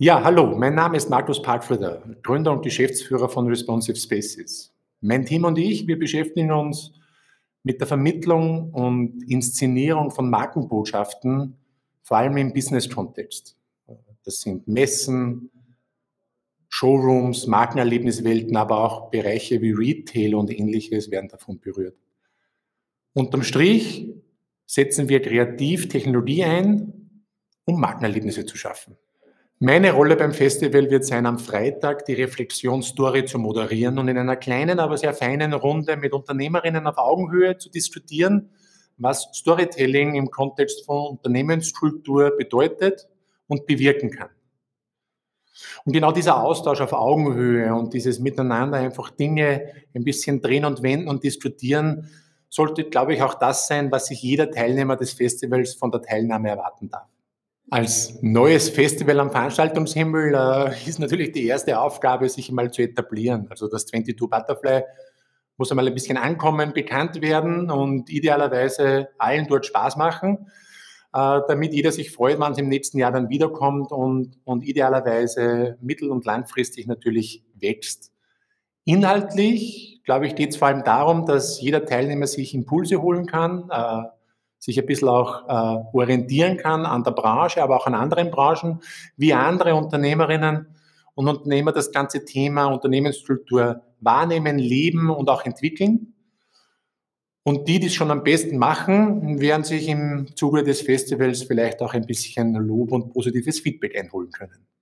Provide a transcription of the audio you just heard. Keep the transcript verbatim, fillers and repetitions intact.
Ja, hallo, mein Name ist Markus Parkfrieder, Gründer und Geschäftsführer von Responsive Spaces. Mein Team und ich, wir beschäftigen uns mit der Vermittlung und Inszenierung von Markenbotschaften, vor allem im Business-Kontext. Das sind Messen, Showrooms, Markenerlebniswelten, aber auch Bereiche wie Retail und Ähnliches werden davon berührt. Unterm Strich setzen wir kreativ Technologie ein, um Markenerlebnisse zu schaffen. Meine Rolle beim Festival wird sein, am Freitag die Reflexionsstory zu moderieren und in einer kleinen, aber sehr feinen Runde mit Unternehmerinnen auf Augenhöhe zu diskutieren, was Storytelling im Kontext von Unternehmenskultur bedeutet und bewirken kann. Und genau dieser Austausch auf Augenhöhe und dieses Miteinander einfach Dinge ein bisschen drehen und wenden und diskutieren, sollte, glaube ich, auch das sein, was sich jeder Teilnehmer des Festivals von der Teilnahme erwarten darf. Als neues Festival am Veranstaltungshimmel äh, ist natürlich die erste Aufgabe, sich einmal zu etablieren. Also das zweiundzwanzig Butterfly muss einmal ein bisschen ankommen, bekannt werden und idealerweise allen dort Spaß machen, äh, damit jeder sich freut, wann es im nächsten Jahr dann wiederkommt und, und idealerweise mittel- und langfristig natürlich wächst. Inhaltlich, glaube ich, geht es vor allem darum, dass jeder Teilnehmer sich Impulse holen kann, äh, sich ein bisschen auch äh, orientieren kann an der Branche, aber auch an anderen Branchen, wie andere Unternehmerinnen und Unternehmer das ganze Thema Unternehmenskultur wahrnehmen, leben und auch entwickeln. Und die, die es schon am besten machen, werden sich im Zuge des Festivals vielleicht auch ein bisschen Lob und positives Feedback einholen können.